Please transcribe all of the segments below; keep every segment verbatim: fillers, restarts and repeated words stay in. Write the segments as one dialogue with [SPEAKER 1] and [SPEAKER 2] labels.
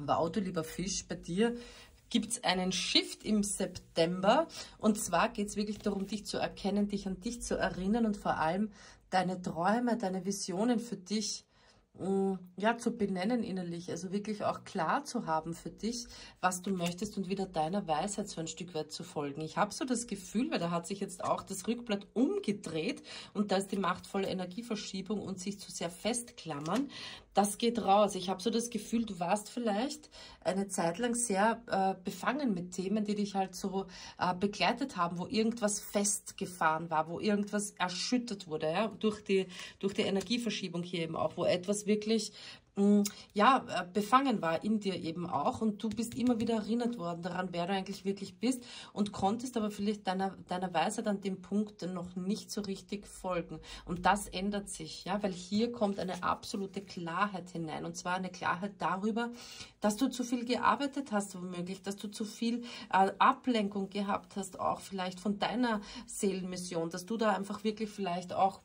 [SPEAKER 1] Wow, du lieber Fisch, bei dir gibt es einen Shift im September. Und zwar geht es wirklich darum, dich zu erkennen, dich an dich zu erinnern und vor allem deine Träume, deine Visionen für dich ja, zu benennen innerlich, also wirklich auch klar zu haben für dich, was du möchtest und wieder deiner Weisheit so ein Stück weit zu folgen. Ich habe so das Gefühl, weil da hat sich jetzt auch das Rückblatt umgedreht und da ist die machtvolle Energieverschiebung und sich zu sehr festklammern, das geht raus. Ich habe so das Gefühl, du warst vielleicht eine Zeit lang sehr äh, befangen mit Themen, die dich halt so äh, begleitet haben, wo irgendwas festgefahren war, wo irgendwas erschüttert wurde, ja, durch die, durch die Energieverschiebung hier eben auch, wo etwas wirklich ja, befangen war in dir eben auch und du bist immer wieder erinnert worden daran, wer du eigentlich wirklich bist und konntest aber vielleicht deiner, deiner Weisheit an dem Punkt noch nicht so richtig folgen. Und das ändert sich, ja, weil hier kommt eine absolute Klarheit hinein und zwar eine Klarheit darüber, dass du zu viel gearbeitet hast, womöglich, dass du zu viel äh, Ablenkung gehabt hast, auch vielleicht von deiner Seelenmission, dass du da einfach wirklich vielleicht auch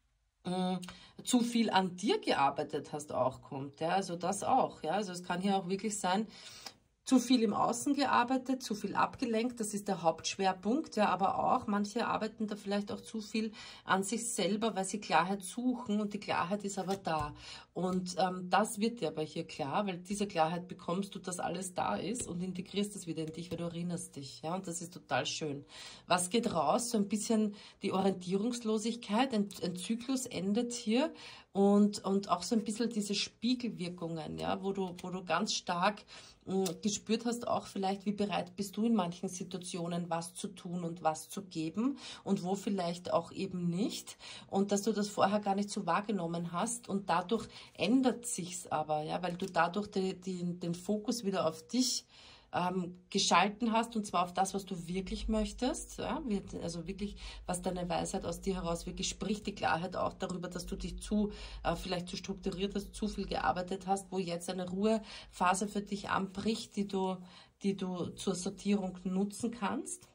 [SPEAKER 1] zu viel an dir gearbeitet hast, auch kommt. Ja, also das auch. Ja, also es kann hier auch wirklich sein, zu viel im Außen gearbeitet, zu viel abgelenkt, das ist der Hauptschwerpunkt, ja, aber auch, manche arbeiten da vielleicht auch zu viel an sich selber, weil sie Klarheit suchen und die Klarheit ist aber da. Und ähm, das wird dir aber hier klar, weil diese Klarheit bekommst du, dass alles da ist und integrierst das wieder in dich, weil du erinnerst dich, ja, und das ist total schön. Was geht raus? So ein bisschen die Orientierungslosigkeit, ein, ein Zyklus endet hier und, und auch so ein bisschen diese Spiegelwirkungen, ja, wo du, wo du ganz stark gespürt hast, auch vielleicht, wie bereit bist du in manchen Situationen, was zu tun und was zu geben und wo vielleicht auch eben nicht und dass du das vorher gar nicht so wahrgenommen hast und dadurch ändert sich's aber, ja, weil du dadurch die, die, den Fokus wieder auf dich ähm, geschalten hast und zwar auf das, was du wirklich möchtest, ja, also wirklich, was deine Weisheit aus dir heraus wirklich spricht, die Klarheit auch darüber, dass du dich zu, äh, vielleicht zu strukturiert hast, zu viel gearbeitet hast, wo jetzt eine Ruhephase für dich anbricht, die du, die du zur Sortierung nutzen kannst.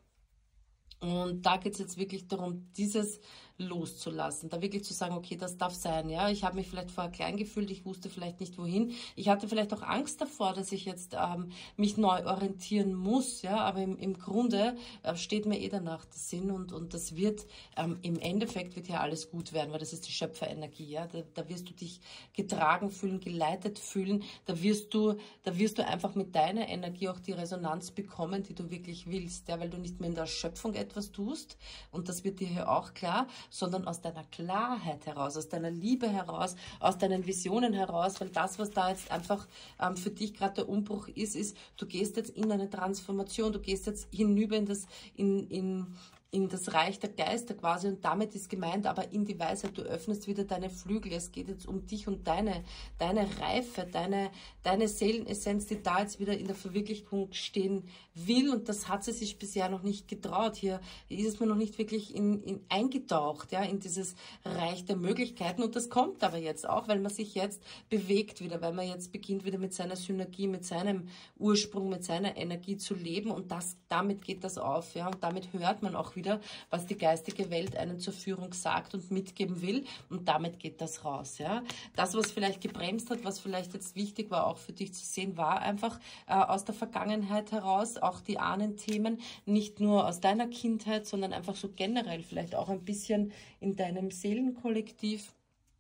[SPEAKER 1] Und da geht es jetzt wirklich darum, dieses loszulassen, da wirklich zu sagen, okay, das darf sein, ja, ich habe mich vielleicht vorher klein gefühlt, ich wusste vielleicht nicht wohin, ich hatte vielleicht auch Angst davor, dass ich jetzt ähm, mich neu orientieren muss, ja, aber im, im Grunde äh, steht mir eh danach der Sinn und, und das wird, ähm, im Endeffekt wird ja alles gut werden, weil das ist die Schöpferenergie, ja, da, da wirst du dich getragen fühlen, geleitet fühlen, da wirst du, da wirst du einfach mit deiner Energie auch die Resonanz bekommen, die du wirklich willst, ja, weil du nicht mehr in der Schöpfung etwas tust und das wird dir hier auch klar, sondern aus deiner Klarheit heraus, aus deiner Liebe heraus, aus deinen Visionen heraus, weil das, was da jetzt einfach ähm, für dich gerade der Umbruch ist, ist, du gehst jetzt in eine Transformation, du gehst jetzt hinüber in das, in, in, in das Reich der Geister quasi und damit ist gemeint, aber in die Weisheit, du öffnest wieder deine Flügel, es geht jetzt um dich und deine, deine Reife, deine, deine Seelenessenz, die da jetzt wieder in der Verwirklichung stehen will und das hat sie sich bisher noch nicht getraut. Hier ist es mir noch nicht wirklich in, in eingetaucht, ja, in dieses Reich der Möglichkeiten und das kommt aber jetzt auch, weil man sich jetzt bewegt wieder, weil man jetzt beginnt wieder mit seiner Synergie, mit seinem Ursprung, mit seiner Energie zu leben und das, damit geht das auf, ja, und damit hört man auch wieder, was die geistige Welt einen zur Führung sagt und mitgeben will und damit geht das raus. Ja. Das, was vielleicht gebremst hat, was vielleicht jetzt wichtig war, auch für dich zu sehen, war einfach äh, aus der Vergangenheit heraus, auch die Ahnenthemen, nicht nur aus deiner Kindheit, sondern einfach so generell, vielleicht auch ein bisschen in deinem Seelenkollektiv,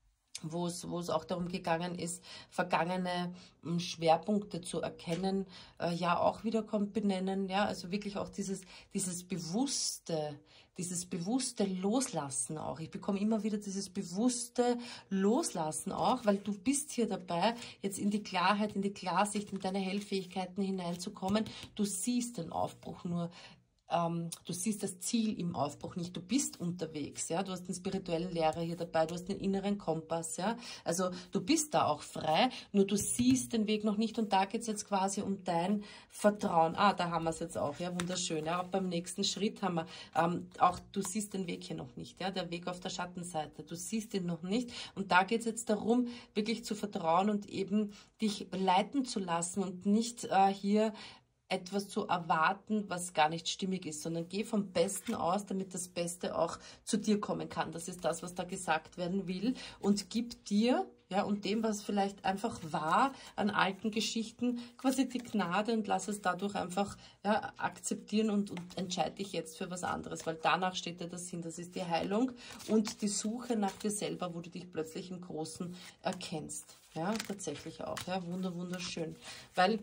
[SPEAKER 1] wo es, wo es auch darum gegangen ist, vergangene m, Schwerpunkte zu erkennen, äh, ja auch wieder kommt benennen, ja, also wirklich auch dieses, dieses bewusste, dieses bewusste Loslassen auch. Ich bekomme immer wieder dieses bewusste Loslassen auch, weil du bist hier dabei, jetzt in die Klarheit, in die Klarsicht, in deine Hellfähigkeiten hineinzukommen. Du siehst den Aufbruch nur. Ähm, du siehst das Ziel im Aufbruch nicht, du bist unterwegs, ja, du hast den spirituellen Lehrer hier dabei, du hast den inneren Kompass, ja, also du bist da auch frei, nur du siehst den Weg noch nicht und da geht es jetzt quasi um dein Vertrauen. Ah, da haben wir es jetzt auch, ja, wunderschön, ja, auch beim nächsten Schritt haben wir, ähm, auch du siehst den Weg hier noch nicht, ja, der Weg auf der Schattenseite, du siehst ihn noch nicht und da geht es jetzt darum, wirklich zu vertrauen und eben dich leiten zu lassen und nicht äh, hier etwas zu erwarten, was gar nicht stimmig ist, sondern geh vom Besten aus, damit das Beste auch zu dir kommen kann. Das ist das, was da gesagt werden will und gib dir, ja, und dem, was vielleicht einfach war an alten Geschichten, quasi die Gnade und lass es dadurch einfach ja, akzeptieren und, und entscheide dich jetzt für was anderes, weil danach steht ja der Sinn, das ist die Heilung und die Suche nach dir selber, wo du dich plötzlich im Großen erkennst. Ja, tatsächlich auch, ja, wunder, wunderschön, weil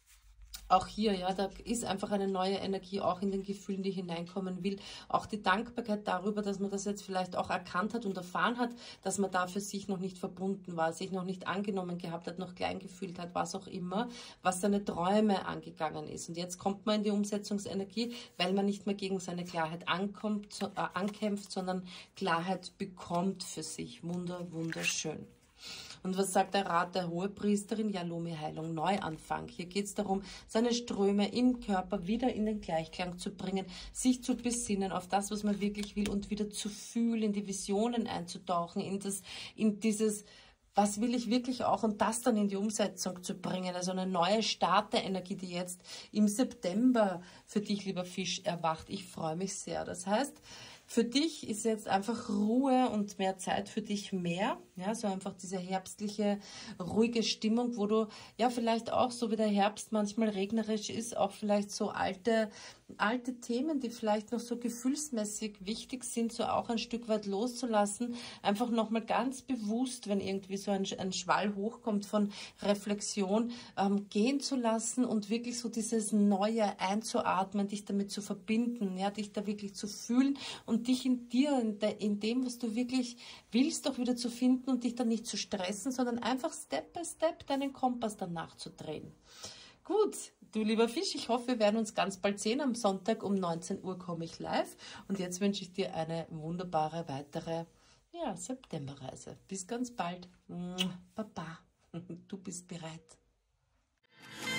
[SPEAKER 1] auch hier, ja, da ist einfach eine neue Energie auch in den Gefühlen, die hineinkommen will. Auch die Dankbarkeit darüber, dass man das jetzt vielleicht auch erkannt hat und erfahren hat, dass man da für sich noch nicht verbunden war, sich noch nicht angenommen gehabt hat, noch klein gefühlt hat, was auch immer, was seine Träume angegangen ist. Und jetzt kommt man in die Umsetzungsenergie, weil man nicht mehr gegen seine Klarheit ankommt, äh, ankämpft, sondern Klarheit bekommt für sich. Wunder, wunderschön. Und was sagt der Rat der Hohepriesterin? Yalomhi-Heilung, Neuanfang. Hier geht es darum, seine Ströme im Körper wieder in den Gleichklang zu bringen, sich zu besinnen auf das, was man wirklich will und wieder zu fühlen, in die Visionen einzutauchen, in, das, in dieses, was will ich wirklich auch und das dann in die Umsetzung zu bringen. Also eine neue Starterenergie, die jetzt im September für dich, lieber Fisch, erwacht. Ich freue mich sehr. Das heißt, für dich ist jetzt einfach Ruhe und mehr Zeit für dich mehr. Ja, so einfach diese herbstliche, ruhige Stimmung, wo du ja vielleicht auch, so wie der Herbst manchmal regnerisch ist, auch vielleicht so alte, alte Themen, die vielleicht noch so gefühlsmäßig wichtig sind, so auch ein Stück weit loszulassen. Einfach nochmal ganz bewusst, wenn irgendwie so ein, ein Schwall hochkommt von Reflexion, ähm, gehen zu lassen und wirklich so dieses Neue einzuatmen, dich damit zu verbinden, ja, dich da wirklich zu fühlen und dich in dir, in, de, in dem, was du wirklich willst, auch wieder zu finden und dich dann nicht zu stressen, sondern einfach Step by Step deinen Kompass danach zu drehen. Gut, du lieber Fisch, ich hoffe, wir werden uns ganz bald sehen. Am Sonntag um neunzehn Uhr komme ich live und jetzt wünsche ich dir eine wunderbare weitere ja, Septemberreise. Bis ganz bald. Baba, du bist bereit.